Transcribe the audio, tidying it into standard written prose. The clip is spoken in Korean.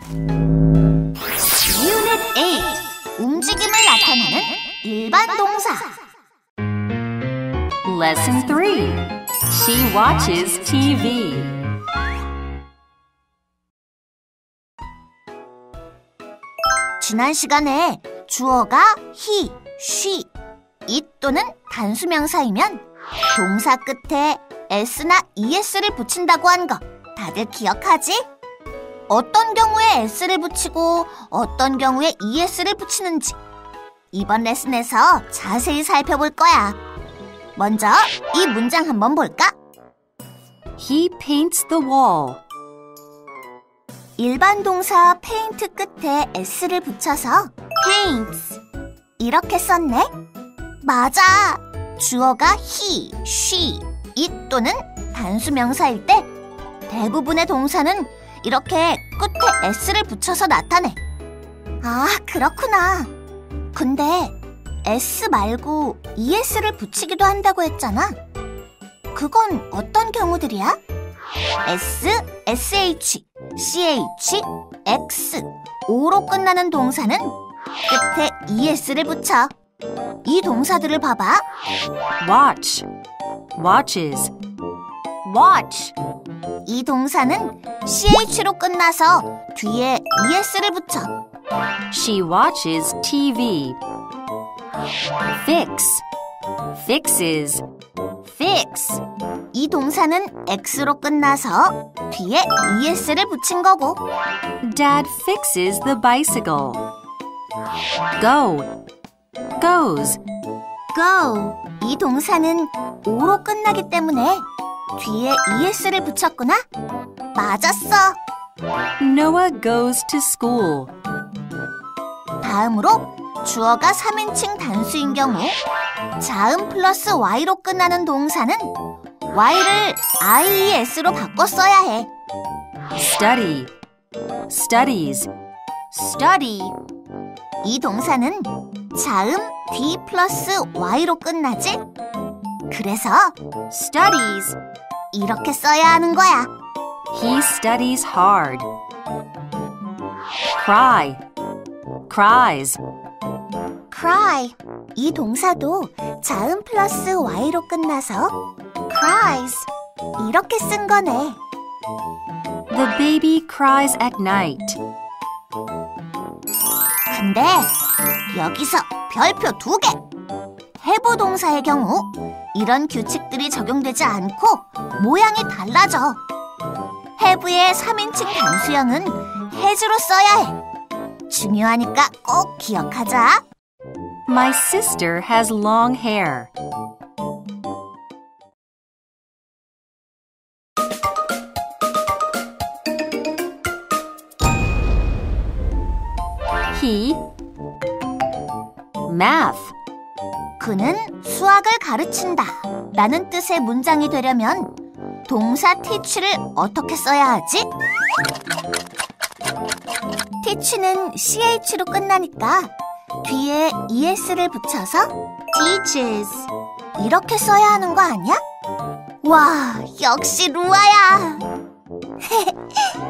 Unit 8. 움직임을 나타내는 일반 동사. Lesson 3. She watches TV. 지난 시간에 주어가 he, she, it 또는 단수명사이면 동사 끝에 s나 es를 붙인다고 한 거 다들 기억하지? 어떤 경우에 s를 붙이고 어떤 경우에 es를 붙이는지 이번 레슨에서 자세히 살펴볼 거야. 먼저 이 문장 한번 볼까? He paints the wall. 일반 동사 paint 끝에 s를 붙여서 paints 이렇게 썼네? 맞아! 주어가 he, she, it 또는 단수명사일 때 대부분의 동사는 이렇게 끝에 s를 붙여서 나타내. 아, 그렇구나. 근데 s 말고 es를 붙이기도 한다고 했잖아. 그건 어떤 경우들이야? s, sh, ch, x, o로 끝나는 동사는 끝에 es를 붙여. 이 동사들을 봐봐. Watch, watches, watch. 이 동사는 ch로 끝나서 뒤에 es를 붙여. She watches TV. Fix, fixes, fix. 이 동사는 x로 끝나서 뒤에 es를 붙인 거고. Dad fixes the bicycle. Go, goes. go. 이 동사는 o로 끝나기 때문에 뒤에 es를 붙였구나. 맞았어. Noah goes to school. 다음으로 주어가 3인칭 단수인 경우 자음 플러스 y로 끝나는 동사는 y를 ies로 바꿔 써야 해. Study, studies, study. 이 동사는 자음 d 플러스 y로 끝나지? 그래서 studies 이렇게 써야 하는 거야. He studies hard. Cry, cries. cry. 이 동사도 자음 플러스 y로 끝나서 cries 이렇게 쓴 거네. The baby cries at night. 근데 여기서 별표 2개. have 동사의 경우 이런 규칙들이 적용되지 않고 모양이 달라져. have의 3인칭 단수형은 has로 써야 해. 중요하니까 꼭 기억하자. My sister has long hair. He math. 그는 수학을 가르친다 라는 뜻의 문장이 되려면 동사 teach를 어떻게 써야 하지? teach는 ch로 끝나니까 뒤에 es를 붙여서 teaches 이렇게 써야 하는 거 아니야? 와, 역시 루아야.